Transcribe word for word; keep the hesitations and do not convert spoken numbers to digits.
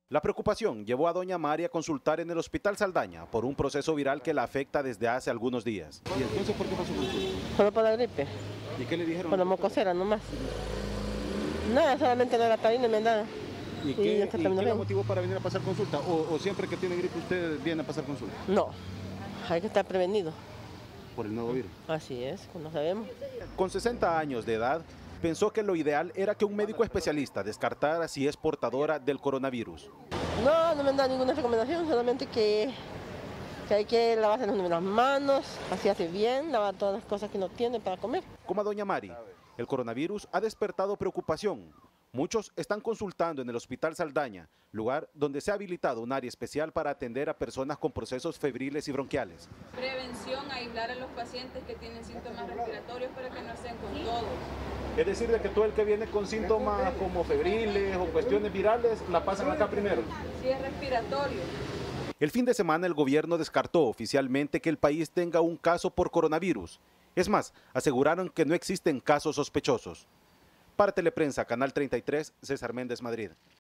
La preocupación llevó a doña María a consultar en el Hospital Saldaña por un proceso viral que la afecta desde hace algunos días. ¿Y entonces por qué pasó consulta? Solo por la gripe, ¿Y qué le dijeron? por la mocosera nomás. Nada, solamente la gatarina me da. ¿Y qué, ¿y qué la motivó para venir a pasar consulta? ¿O, o siempre que tiene gripe usted viene a pasar consulta? No, hay que estar prevenido. ¿Por el nuevo virus? Así es, no sabemos. Con sesenta años de edad, pensó que lo ideal era que un médico especialista descartara si es portadora del coronavirus. No, no me han dado ninguna recomendación, solamente que, que hay que lavarse las manos, así hace bien, lavar todas las cosas que no tiene para comer. Como a doña Mari, el coronavirus ha despertado preocupación. Muchos están consultando en el Hospital Saldaña, lugar donde se ha habilitado un área especial para atender a personas con procesos febriles y bronquiales. Prevención, aislar a los pacientes que tienen síntomas respiratorios para que no estén con todos. Es decir, de que todo el que viene con síntomas como febriles o cuestiones virales, la pasan acá primero. Si es respiratorio. El fin de semana el gobierno descartó oficialmente que el país tenga un caso por coronavirus. Es más, aseguraron que no existen casos sospechosos. Para Teleprensa, Canal treinta y tres, César Méndez, Madrid.